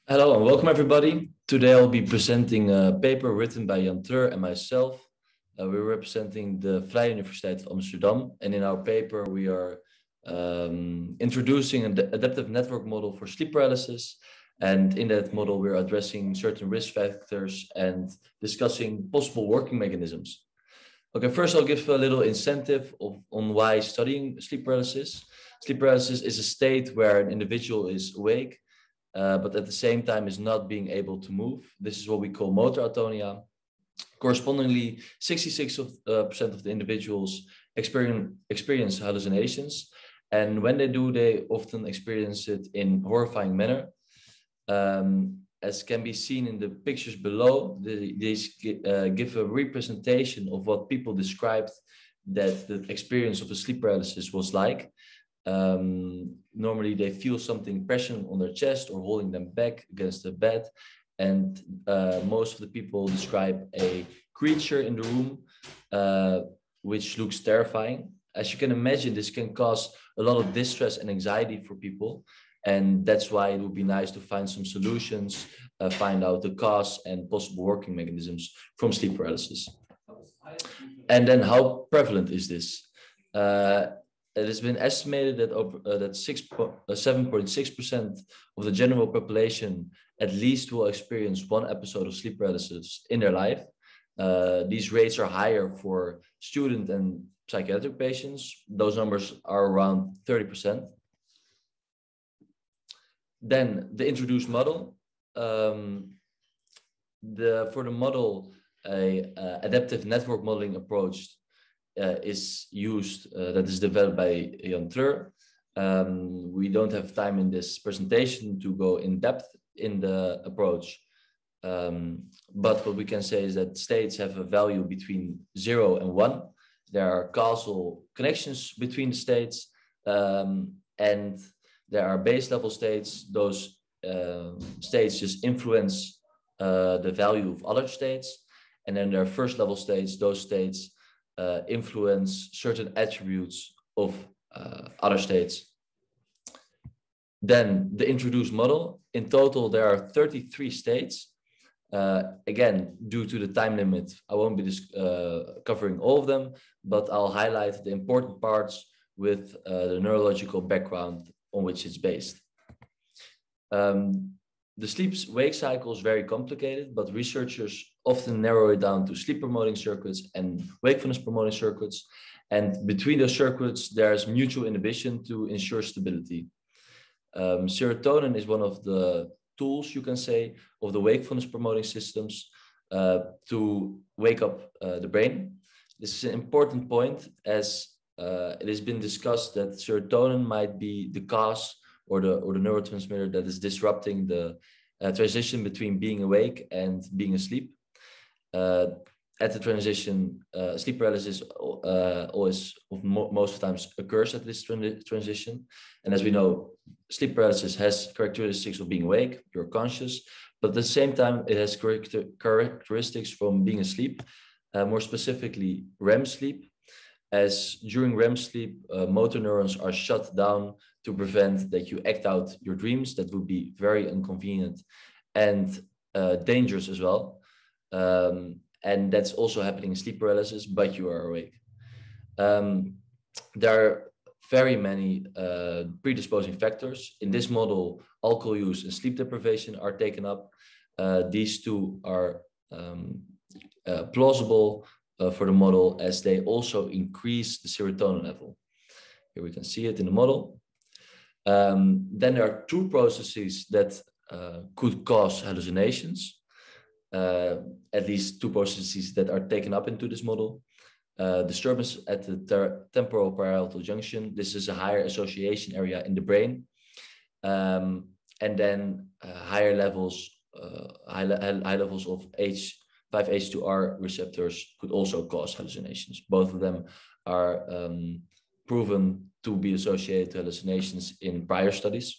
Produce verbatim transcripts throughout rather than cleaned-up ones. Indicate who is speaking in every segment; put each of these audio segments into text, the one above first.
Speaker 1: Hello and welcome everybody. Today I'll be presenting a paper written by Jan Treur and myself. Uh, we're representing the Vrije Universiteit of Amsterdam, and in our paper we are um, introducing an adaptive network model for sleep paralysis. And in that model we're addressing certain risk factors and discussing possible working mechanisms. Okay, first I'll give a little incentive of, on why studying sleep paralysis. Sleep paralysis is a state where an individual is awake uh, but at the same time is not being able to move. This is what we call motor atonia. Correspondingly, sixty-six percent of the individuals experience, experience hallucinations. And when they do, they often experience it in horrifying manner. Um, as can be seen in the pictures below, they, they uh, give a representation of what people described that the experience of a sleep paralysis was like. Um, normally they feel something pressing on their chest or holding them back against the bed. And uh, most of the people describe a creature in the room, uh, which looks terrifying. As you can imagine, this can cause a lot of distress and anxiety for people. And that's why it would be nice to find some solutions, uh, find out the cause and possible working mechanisms from sleep paralysis. And then how prevalent is this? Uh, it has been estimated that over, uh, that six, uh, seven point six percent of the general population at least will experience one episode of sleep paralysis in their life. Uh, these rates are higher for student and psychiatric patients. Those numbers are around thirty percent. Then the introduced model. Um, the, for the model, a uh, adaptive network modeling approach Uh, is used, uh, that is developed by Jan Treur. Um, we don't have time in this presentation to go in depth in the approach. Um, but what we can say is that states have a value between zero and one. There are causal connections between the states, um, and there are base level states. Those uh, states just influence uh, the value of other states. And then there are first level states. Those states Uh, influence certain attributes of uh, other states. Then the introduced model. In total, there are thirty-three states. Uh, again, due to the time limit, I won't be uh, covering all of them, but I'll highlight the important parts with uh, the neurological background on which it's based. Um, the sleep-wake cycle is very complicated, but researchers often narrow it down to sleep-promoting circuits and wakefulness-promoting circuits. And between those circuits, there's mutual inhibition to ensure stability. Um, serotonin is one of the tools, you can say, of the wakefulness-promoting systems uh, to wake up uh, the brain. This is an important point, as uh, it has been discussed that serotonin might be the cause or the, or the neurotransmitter that is disrupting the uh, transition between being awake and being asleep. Uh, at the transition, uh, sleep paralysis uh, always, mo most of the times, occurs at this tran transition. And as we know, sleep paralysis has characteristics of being awake, you're conscious, but at the same time, it has character characteristics from being asleep, uh, more specifically R E M sleep, as during R E M sleep, uh, motor neurons are shut down to prevent that you act out your dreams. That would be very inconvenient and uh, dangerous as well. Um, and that's also happening in sleep paralysis, but you are awake. Um, there are very many uh, predisposing factors. In this model, alcohol use and sleep deprivation are taken up. Uh, these two are um, uh, plausible uh, for the model, as they also increase the serotonin level. Here we can see it in the model. Um, then there are two processes that uh, could cause hallucinations. Uh, at least two processes that are taken up into this model. Uh, disturbance at the temporal parietal junction. This is a higher association area in the brain. Um, and then uh, higher levels, uh, high, high levels of H five H two R receptors could also cause hallucinations. Both of them are um, proven to be associated to hallucinations in prior studies.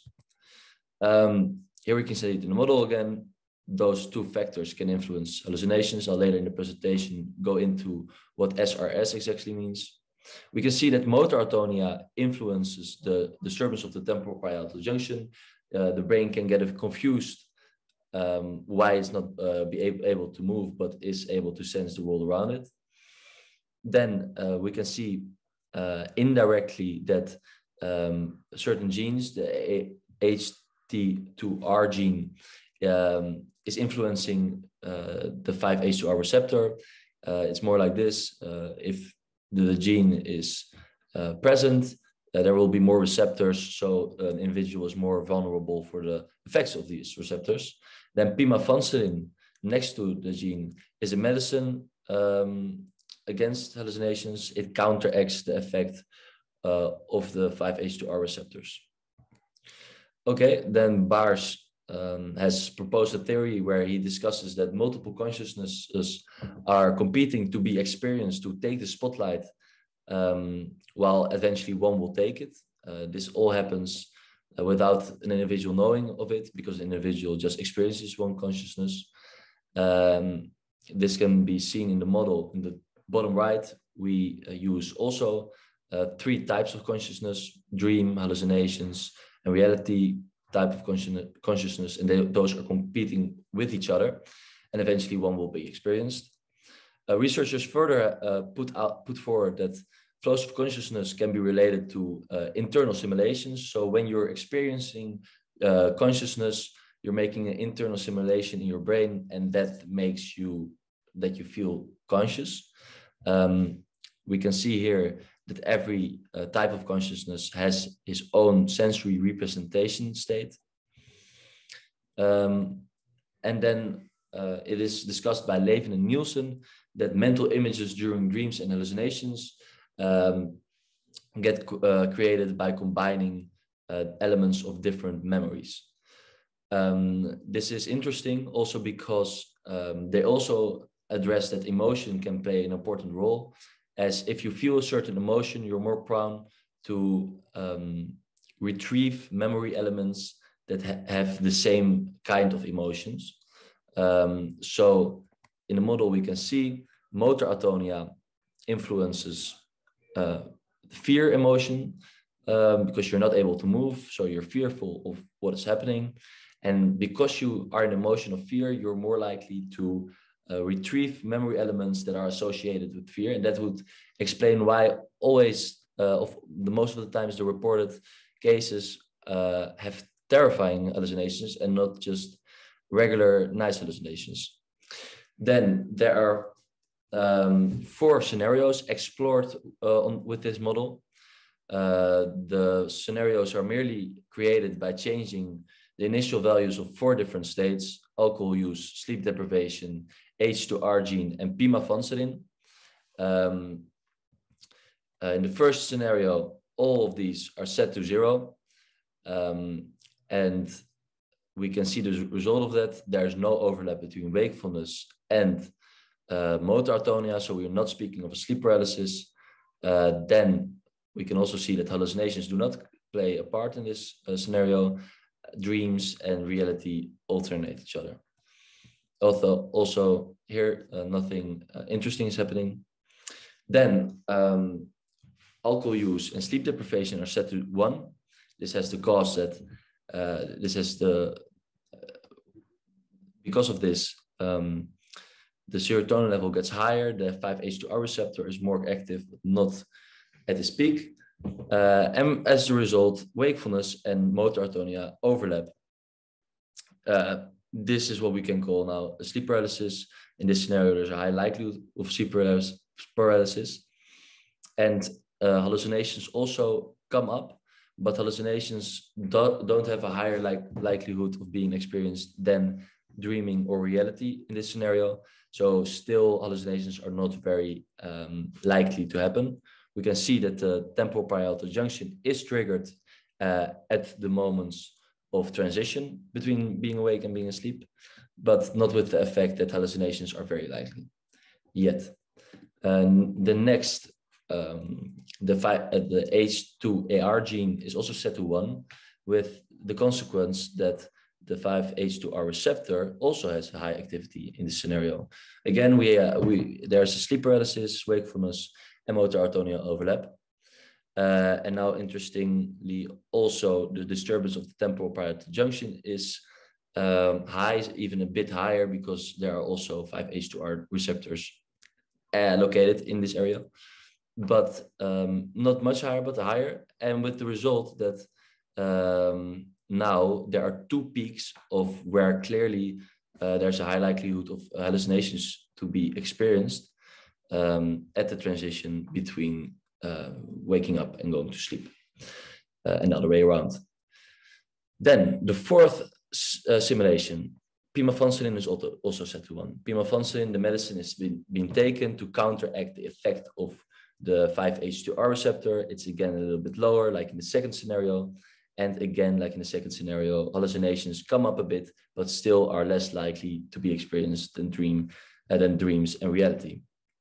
Speaker 1: Um, here we can see it in the model again. Those two factors can influence hallucinations. I'll later in the presentation go into what S R S exactly means. We can see that motor atonia influences the disturbance of the temporal parietal junction. Uh, the brain can get confused um, why it's not uh, be able, able to move, but is able to sense the world around it. Then uh, we can see uh, indirectly that um, certain genes, the H T two R gene, um, is influencing uh, the five H two R receptor. Uh, it's more like this. Uh, if the gene is uh, present, uh, there will be more receptors, so an individual is more vulnerable for the effects of these receptors. Then pimavanserin, next to the gene, is a medicine um, against hallucinations. It counteracts the effect uh, of the five H two R receptors. Okay, then Baars um, has proposed a theory where he discusses that multiple consciousnesses are competing to be experienced, to take the spotlight, um, while eventually one will take it. Uh, this all happens uh, without an individual knowing of it, because the individual just experiences one consciousness. Um, this can be seen in the model. In the bottom right, we uh, use also uh, three types of consciousness: dream, hallucinations, and reality type of consciousness, and they, those are competing with each other, and eventually one will be experienced. Uh, researchers further uh, put out put forward that flows of consciousness can be related to uh, internal simulations. So when you're experiencing uh, consciousness, you're making an internal simulation in your brain, and that makes you that you feel conscious. Um, we can see here that every uh, type of consciousness has its own sensory representation state. Um, and then uh, it is discussed by Levin and Nielsen that mental images during dreams and hallucinations um, get uh, created by combining uh, elements of different memories. Um, this is interesting also because um, they also address that emotion can play an important role, as if you feel a certain emotion, you're more prone to um, retrieve memory elements that ha have the same kind of emotions. Um, so in the model, we can see motor atonia influences uh, fear emotion um, because you're not able to move, so you're fearful of what is happening. And because you are in emotion of fear, you're more likely to Uh, retrieve memory elements that are associated with fear, and that would explain why always, uh, of the most of the times, the reported cases uh, have terrifying hallucinations and not just regular nice hallucinations. Then there are um, four scenarios explored uh, on, with this model. Uh, the scenarios are merely created by changing the initial values of four different states: alcohol use, sleep deprivation, H two R gene, and pimavanserin. Um, uh, in the first scenario, all of these are set to zero. Um, and we can see the result of that. There's no overlap between wakefulness and uh, motor atonia, so we're not speaking of a sleep paralysis. Uh, then we can also see that hallucinations do not play a part in this uh, scenario. Dreams and reality alternate each other. Although also here, uh, nothing uh, interesting is happening. Then um, alcohol use and sleep deprivation are set to one. This has the cause that uh, this has the, uh, because of this, um, the serotonin level gets higher, the five H two R receptor is more active, but not at its peak. Uh, and as a result, wakefulness and motor atonia overlap. Uh, this is what we can call now a sleep paralysis. In this scenario, there's a high likelihood of sleep paralysis. And uh, hallucinations also come up, but hallucinations do, don't have a higher like, likelihood of being experienced than dreaming or reality in this scenario. So still, hallucinations are not very um, likely to happen. We can see that the temporal parietal junction is triggered uh, at the moments of transition between being awake and being asleep, but not with the effect that hallucinations are very likely yet. And the next, um, the, uh, the H two A R gene is also set to one, with the consequence that the five H two R receptor also has a high activity in this scenario. Again, we, uh, we there's a sleep paralysis, wakefulness, and motor atonia overlap. Uh, and now, interestingly, also the disturbance of the temporal parietal junction is Um, high is even a bit higher because there are also five H two R receptors uh, located in this area, but um, not much higher, but higher. And with the result that um, now there are two peaks of where clearly uh, there's a high likelihood of hallucinations to be experienced um, at the transition between uh, waking up and going to sleep, uh, and the other way around. Then the fourth uh, simulation, pimavanserin is also, also set to one. Pimavanserin, the medicine, has been, been taken to counteract the effect of the five H two R receptor. It's again a little bit lower, like in the second scenario. And again, like in the second scenario, hallucinations come up a bit, but still are less likely to be experienced than, dream, uh, than dreams and reality.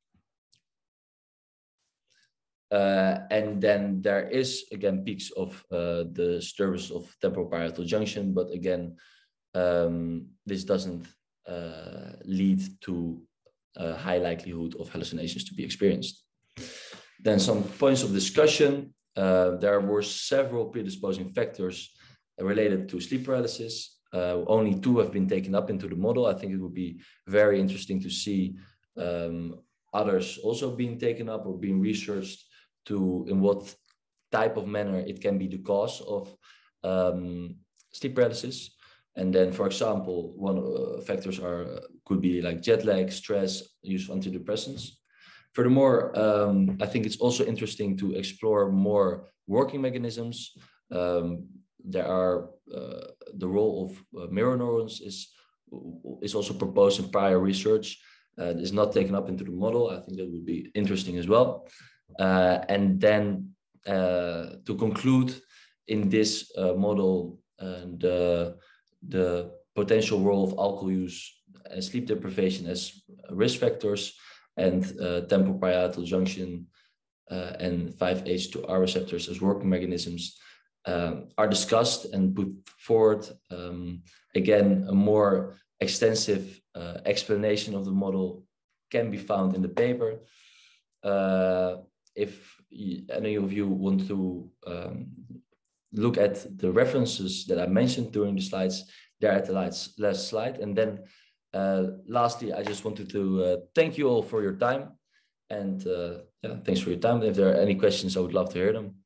Speaker 1: Uh, and then there is, again, peaks of uh, the disturbance of temporoparietal junction, but again, um, this doesn't uh, lead to a high likelihood of hallucinations to be experienced. Then some points of discussion. Uh, there were several predisposing factors related to sleep paralysis. Uh, only two have been taken up into the model. I think it would be very interesting to see um, others also being taken up or being researched to in what type of manner it can be the cause of um, sleep paralysis. And then, for example, one uh, factors are could be like jet lag, stress, use of antidepressants. Furthermore, um, I think it's also interesting to explore more working mechanisms. Um, there are uh, the role of uh, mirror neurons is is also proposed in prior research. Uh, is not taken up into the model. I think that would be interesting as well. Uh, and then uh, to conclude, in this uh, model, uh, the the potential role of alcohol use and sleep deprivation as risk factors, and uh, temporoparietal junction uh, and five H two R receptors as working mechanisms um, are discussed and put forward. Um, again, a more extensive uh, explanation of the model can be found in the paper. Uh, if any of you want to um, look at the references that I mentioned during the slides, they're at the last, last slide. And then uh, lastly, I just wanted to uh, thank you all for your time. And uh, yeah, thanks for your time. If there are any questions, I would love to hear them.